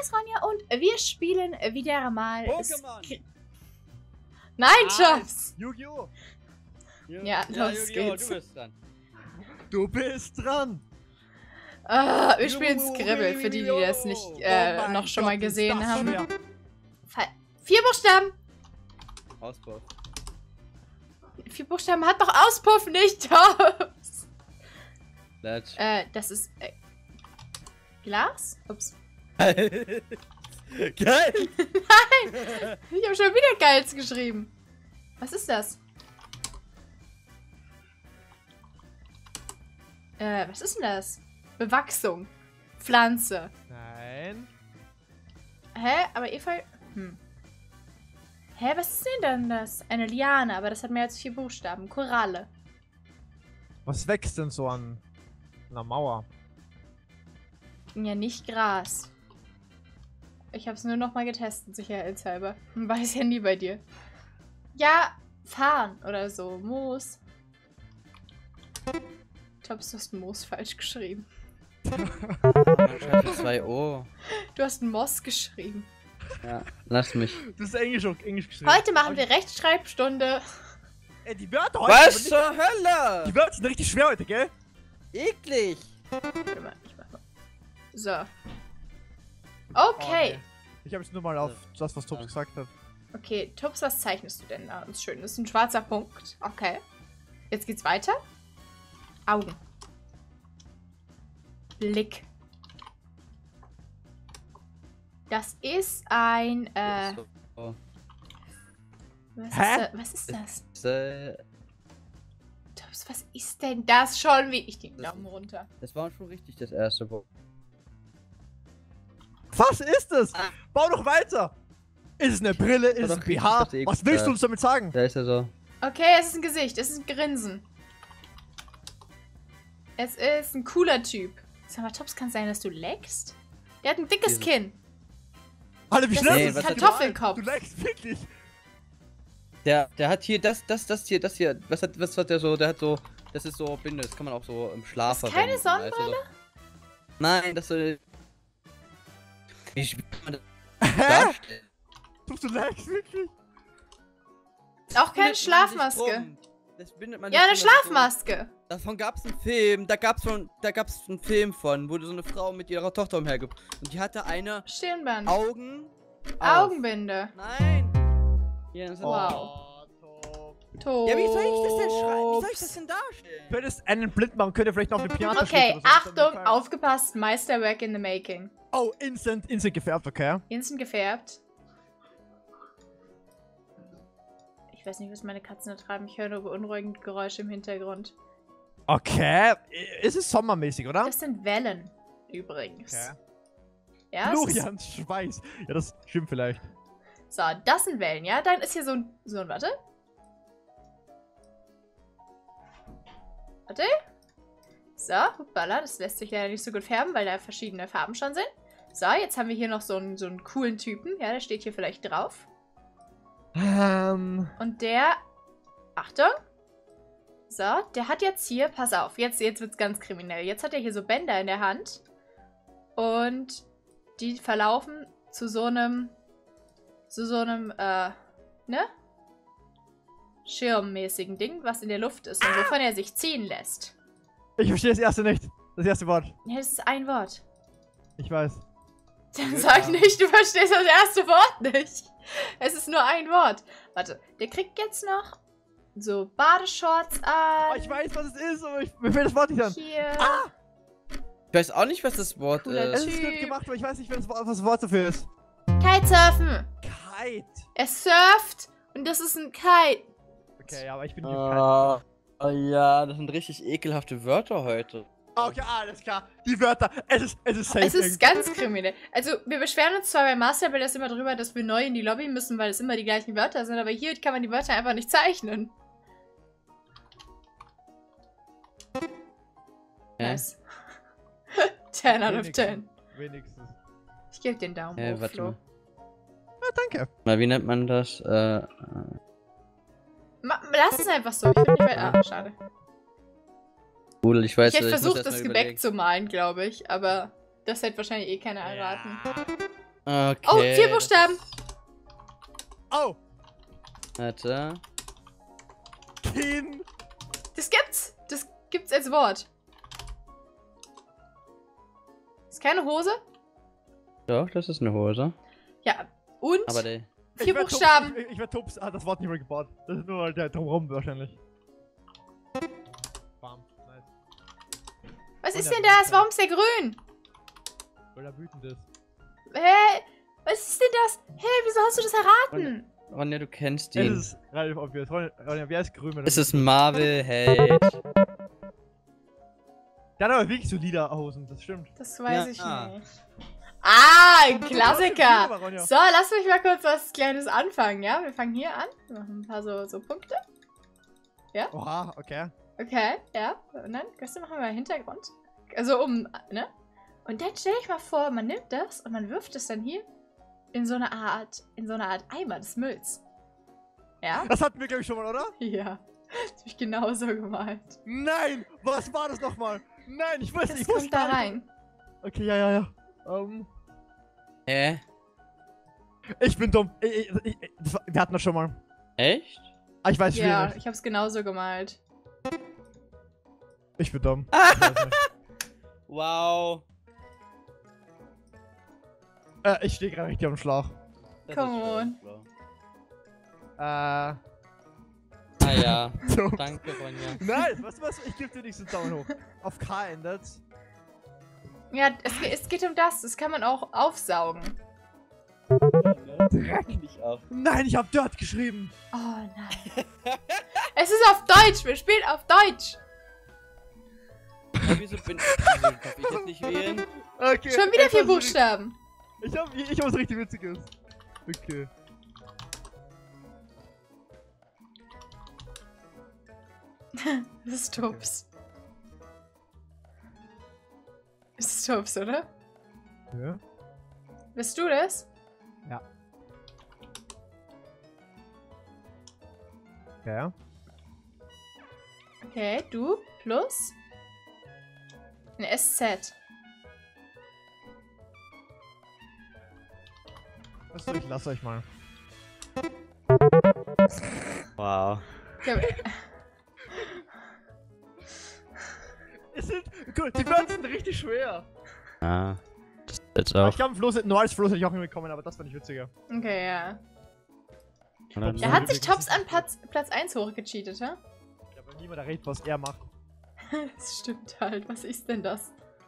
ist Ronja und wir spielen wieder mal... Pokémon! Nein, Jobs! Yu-Gi-Oh! Ja, los geht's. Du bist dran. Du bist dran! Wir spielen Skribbel, für die, die das nicht noch schon mal gesehen haben. 4 Buchstaben! Auspuff. 4 Buchstaben hat doch Auspuff nicht, Jobs! Let's. Das ist... Glas? Ups. Geil! Nein! Ich habe schon wieder Geiz geschrieben. Was ist das? Was ist denn das? Bewachsung. Pflanze. Nein. Hä? Aber Eva... Hä, was ist denn das? Eine Liane, aber das hat mehr als 4 Buchstaben. Koralle. Was wächst denn so an einer Mauer? Ja, nicht Gras. Ich habe es nur noch mal getestet, sicherheitshalber. Weiß ja nie bei dir. Ja, Farn oder so. Moos. Ich glaube, du hast Moos falsch geschrieben. Man schreibt mit 2 O. Du hast Moss geschrieben. Ja, lass mich. Das ist Englisch geschrieben. Heute machen wir Rechtschreibstunde. Die Wörter heute. Was zur Hölle? Die Wörter sind richtig schwer heute, gell? Eklig. Warte mal, ich mach mal. So. Okay. Ich habe jetzt nur mal auf das, was Tops gesagt hat. Okay, Tups, was zeichnest du denn da? Das ist schön. Das ist ein schwarzer Punkt. Okay. Jetzt geht's weiter. Augen. Blick. Das ist ein, So. Was ist das? Das Tups, was ist denn das schon? Wie ich den Daumen runter. war schon richtig, das erste Wort. Was ist das? Bau doch weiter! Ist es eine Brille? Ist es ein doch richtig, BH? das ist Was willst du uns damit sagen? Da ist er so. Okay, es ist ein Gesicht. Es ist ein Grinsen. Es ist ein cooler Typ. Sag mal, Tops, kann sein, dass du leckst? Der hat ein dickes Kinn. Alter, wie Das schnell ist was ein hat- Kartoffelkopf. Du leckst wirklich. Der hat hier das hier. Was hat der so? Der hat so. Das ist so Binde, das kann man auch so im Schlaf Das ist keine verwenden, weißt du, Sonnenbrille? so. Nein, das soll. Wie kann man das Hä? darstellen? Du leckst wirklich. Auch keine Bindet man sich Schlafmaske. drum. Das bindet man Ja, sich eine drum, das ist so- Schlafmaske. Davon gab's einen Film, da gab's einen Film von, wo so eine Frau mit ihrer Tochter umhergibt. Und die hatte eine Stirnband. Augen. auf. Augenbinde. Nein! Ja, das ist Wow. Top. Tot. Ja, wie soll ich das denn schreiben? Wie soll ich das denn darstellen? Du könntest einen blind machen, könnt ihr vielleicht noch auf den Piano Okay, Achtung, aufgepasst, Meisterwerk in the making. Oh, instant gefärbt, okay. Instant gefärbt. Ich weiß nicht, was meine Katzen da treiben. Ich höre nur beunruhigende Geräusche im Hintergrund. Okay, ist es sommermäßig, oder? Das sind Wellen, übrigens. Okay. Ja, es ist, Florians Schweiß. Ja, das stimmt vielleicht. so, das sind Wellen, ja? Dann ist hier so ein, warte. Warte. So, hoppala, das lässt sich leider nicht so gut färben, weil da verschiedene Farben schon sind. So, jetzt haben wir hier noch so einen coolen Typen. Ja, der steht hier vielleicht drauf. Und der, Achtung. So, der hat jetzt hier, pass auf, jetzt wird's ganz kriminell. Jetzt hat er hier so Bänder in der Hand. Und die verlaufen zu so einem, ne? Schirmmäßigen Ding, was in der Luft ist und wovon er sich ziehen lässt. Ich verstehe das erste nicht. Das erste Wort. Ja, das ist ein Wort. Ich weiß. Dann sag nicht, du verstehst das erste Wort nicht. Es ist nur ein Wort. Warte, der kriegt jetzt noch so Badeshorts an. Oh, ich weiß, was es ist, aber mir fällt das Wort nicht an. Hier. Ich weiß auch nicht, was das Wort Cooler Es ist. ist Typ. gut gemacht, aber ich weiß nicht, was das Wort dafür ist. Kitesurfen. Kite. Er surft und das ist ein Kite. Okay, aber ich bin nicht Oh ja, das sind richtig ekelhafte Wörter heute. Okay, alles klar. Die Wörter. Es ist safe. Es ist ganz kriminell. Also, wir beschweren uns zwar bei Masterbuilders immer drüber, dass wir neu in die Lobby müssen, weil es immer die gleichen Wörter sind, aber hier kann man die Wörter einfach nicht zeichnen. Nice. 10 out of 10. Wenigstens. Ich gebe den Daumen hoch, Warte Flo. mal. Ja, danke. Na, wie nennt man das? Lass es einfach so. Ich will nicht mehr. Ah, schade. Cool, ich weiß Ich hätte muss versucht, erst das mal Gebäck überlegen. zu malen, glaube ich. Aber das hätte wahrscheinlich eh keiner erraten. Okay. Oh, 4 Buchstaben. Oh! Warte. Kind! Das gibt's. Das gibt's als Wort. Ist keine Hose? Doch, das ist eine Hose. Ja. Und Aber der. 4 Buchstaben. Ich werd Tups. Ah, das Wort nicht mehr gebaut. Das ist nur der drumherum wahrscheinlich. Bam. Nice. Was ist denn das? Warum ist der grün? Weil er wütend ist. Hä? Was ist denn das? Hä, wieso hast du das erraten? Ronja, du kennst Es ihn. ist relativ obvious. Ronja, wer ist grün? Es ist Marvel Held. Der hat aber wirklich so Liederhosen, das stimmt. Das weiß Ja, ich ah. nicht. Ah, ein Aber Klassiker. Ronja. So, lass mich mal kurz was Kleines anfangen, ja? Wir fangen hier an. Wir machen ein paar so Punkte. Oha, okay. Okay, ja. Und dann, Christian, machen wir mal Hintergrund. Also ne? Und dann stell ich mal vor, man nimmt das und man wirft es dann hier in so eine Art Eimer des Mülls. Ja? Das hatten wir, glaube ich, schon mal, oder? Ja. Das hab ich genauso gemalt. Nein! Was war das nochmal? Nein, ich weiß Das nicht. kommt da rein. Okay, ja. Hä? Ich bin dumm. Wir hatten das schon mal. Echt? Ah, ich weiß Ja, nicht. ich hab's genauso gemalt. Ich bin dumm. Ich weiß nicht. Wow. Ich stehe gerade richtig am Schlauch. Das Come ist on. schlau. Ah ja. so. Danke, Ronja. Nein, was? Ich gebe dir nicht so einen Daumen hoch. Auf K endet. Ja, es geht um das. Das kann man auch aufsaugen. Dreck. Nicht auf. Nein, ich habe Dirt geschrieben. Oh nein. Es ist auf Deutsch. Wir spielen auf Deutsch. Ja, wieso darf ich jetzt nicht wählen? Okay. Schon wieder 4 etwas Buchstaben. Ich hab was richtig Witziges. Okay. Das ist Tups. Das ist Tups, oder? Ja. Bist du das? Ja. Ja. Okay, du plus ein SZ. Achso, ich lasse euch mal. Wow. Ja, Gut, die Wörter sind richtig schwer. Ah. Das ist jetzt Aber auch. ich glaube, nur als Floß hätte ich auch hinbekommen, aber das fand ich witziger. okay, ja. Und Er hat sich Tops an Platz 1 hochgecheatet, hä? Ja, aber niemand errät, was er macht. Das stimmt halt. Was ist denn das?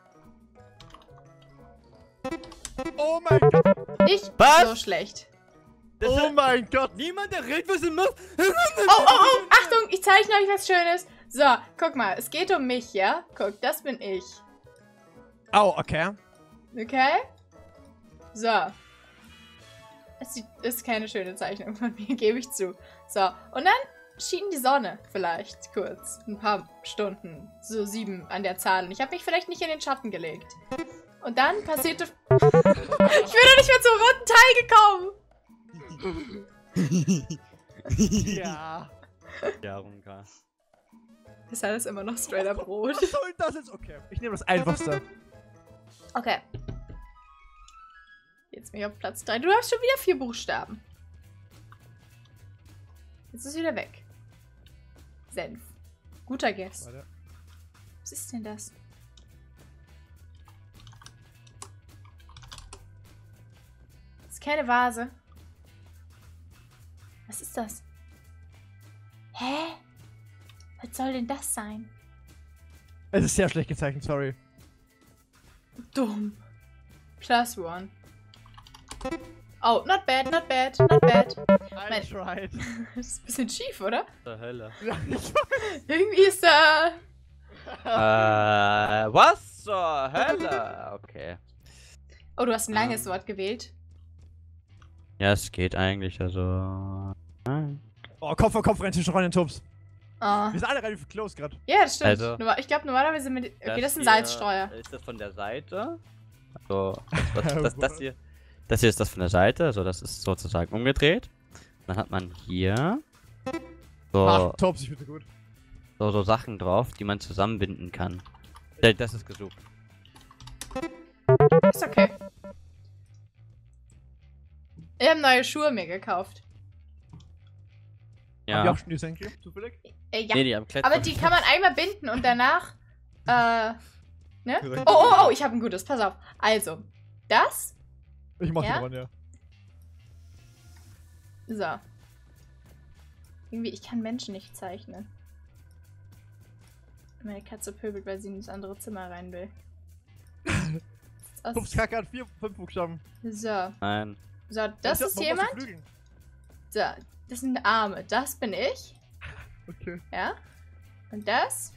Oh mein Gott! Nicht Was? so schlecht. Oh mein Gott! Niemand errät, was er macht. Oh, Achtung, ich zeichne euch was Schönes. So, guck mal, es geht um mich, ja? Guck, das bin ich. Oh, okay. Okay? So. Das ist keine schöne Zeichnung von mir, gebe ich zu. So, und dann schien die Sonne vielleicht kurz. Ein paar Stunden. So 7 an der Zahl. Und ich habe mich vielleicht nicht in den Schatten gelegt. Und dann passierte... Ich bin doch nicht mehr zum roten Teil gekommen! Ja. Ja, Runka. Ist alles immer noch straight up rot. Was soll das jetzt? Okay, ich nehme das Einfachste. Okay. Jetzt bin ich auf Platz 3. Du hast schon wieder 4 Buchstaben. Jetzt ist es wieder weg. Senf. Guter Guess. Warte. Was ist denn das? Das ist keine Vase. Was ist das? Hä? Was soll denn das sein? Es ist sehr schlecht gezeichnet, sorry. Dumm. +1. Oh, not bad, not bad, not bad. I tried. Das ist ein bisschen schief, oder? Zur Hölle. Ja, ich weiß. Irgendwie ist da... Was zur Hölle? Okay. Oh, du hast ein langes Wort gewählt. Ja, es geht eigentlich, also. Oh, Kopf an Kopf rennen zwischen Ron und Tubbs. Oh. Wir sind alle relativ close gerade. Ja, das stimmt. Also- Ich glaube, normalerweise mit... Okay, das ist ein hier Salzstreuer. Ist das von der Seite? Also, das hier. Das hier ist das von der Seite, also das ist sozusagen umgedreht. Dann hat man hier Ach, Tubbs, ich bitte gut. so Sachen drauf, die man zusammenbinden kann. Das ist gesucht. Ist okay. Ich habe neue Schuhe mir gekauft. Haben wir Ja. auch schon die Senke, zufällig? Ja. Nee, die am Klettern. Aber die kann man einmal binden und danach, ne? Korrekt. Oh, ich habe ein gutes, pass auf. Also, das, Ich mach Ja? den ran, ja. so. Irgendwie, ich kann Menschen nicht zeichnen. Meine Katze pöbelt, weil sie in das andere Zimmer rein will. Pups Kacke hat 5 Buchstaben. So, Nein. so, das ist jemand. So, das sind Arme. Das bin ich. Okay. Ja. Und das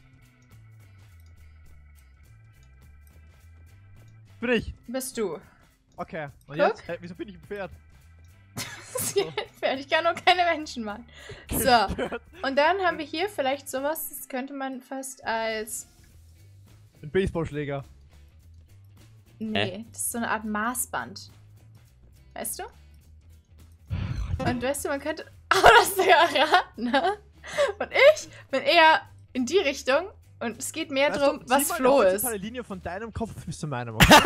Bin ich. bist du. Okay. Und Guck. jetzt? Wieso bin ich ein Pferd? Das geht fertig. Ich kann nur keine Menschen machen. So. Pferd. Und dann haben wir hier vielleicht sowas, das könnte man fast als. Ein Baseballschläger. Nee, das ist so eine Art Maßband. Weißt du? Und weißt du, man könnte. Oh, das ist ja erraten, ne? Und ich bin eher in die Richtung und es geht mehr Weißt darum, du, was zieh mal Flo eine ist. horizontale Linie von deinem Kopf bis zu meinem. Okay?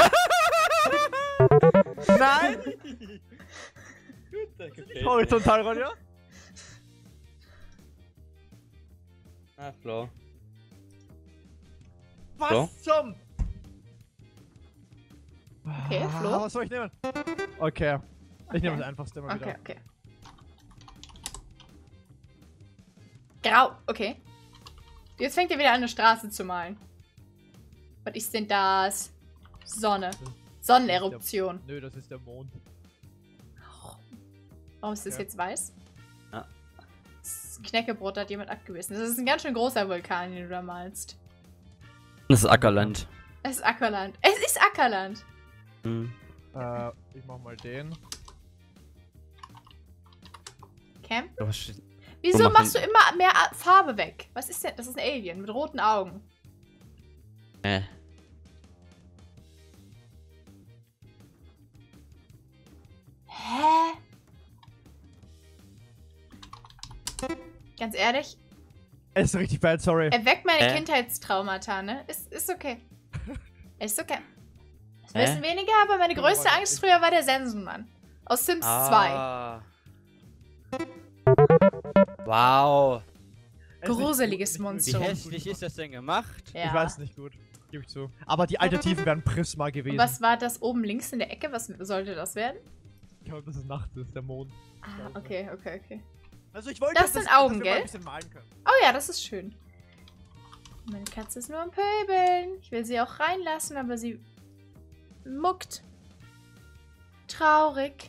Nein! Horizontal, Ronja? Ah, Flo. Was So? zum? Okay, Flo. Was soll ich nehmen? Okay. Ich nehme das einfachste mal Okay, wieder. okay. Grau, okay. Jetzt fängt ihr wieder an, eine Straße zu malen. Was ist denn das? Sonne. Sonneneruption. Nö, das ist der Mond. Warum ist das Ja. jetzt weiß? Ja. Das Knäckebrot hat jemand abgebissen. Das ist ein ganz schön großer Vulkan, den du da malst. Das ist Ackerland. Es ist Ackerland. Es ist Ackerland. Hm. Ich mach mal den. Camp? Oh, shit. Wieso machen- machst du immer mehr Farbe weg? Was ist denn? Das ist ein Alien mit roten Augen. Äh. Hä? Ganz ehrlich, Es ist richtig bad, sorry. erweckt meine Hä? Kindheitstraumata, ne? Ist okay. Ist okay. Das Hä? wissen weniger, aber meine größte Angst früher war der Sensenmann. Aus Sims 2. Ah. Wow. Es ist nicht gruseliges gut, Monster. Wie So. hässlich ist das denn gemacht? Ja. Ich weiß nicht gut. Gebe ich zu. Aber die Alternativen wären Prisma gewesen. Und was war das oben links in der Ecke? Was sollte das werden? Ich glaube, das ist Nacht, das ist der Mond. Ah, okay, okay, okay. Also ich wollte, Das sind Augen, dass wir mal gell? ein bisschen malen können. Oh ja, das ist schön. Meine Katze ist nur am Pöbeln. Ich will sie auch reinlassen, aber sie muckt. Traurig.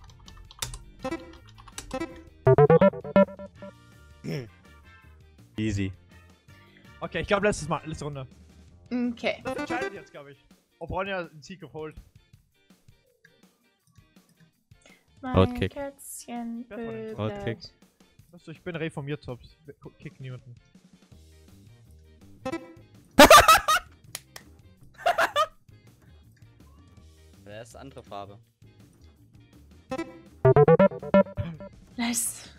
Easy. Okay, ich glaube letzte Runde. Okay. Das entscheidet jetzt, glaube ich. Ob Ronja einen Sieg holt. Mein Roadkick. Kätzchen pöbelt. Roadkick. Weißt du, ich bin reformiert, Tops. Kick niemanden. Wer ist andere Farbe? Nice.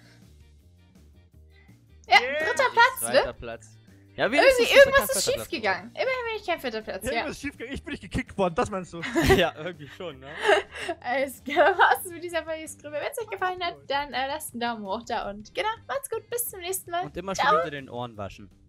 Ja, dritter Platz, Zweiter ne? Platz. Ja, Irgendwas ist schief gegangen. Immerhin bin ich kein vierter Platz, ja. Irgendwas ist schiefgegangen. Ich bin nicht gekickt worden, das meinst du? Ja, irgendwie schon, ne? Alles klar, was mit dieser Folge. Wenn es euch gefallen hat, dann lasst einen Daumen hoch da und genau, macht's gut, bis zum nächsten Mal. Und immer schön unter den Ohren waschen.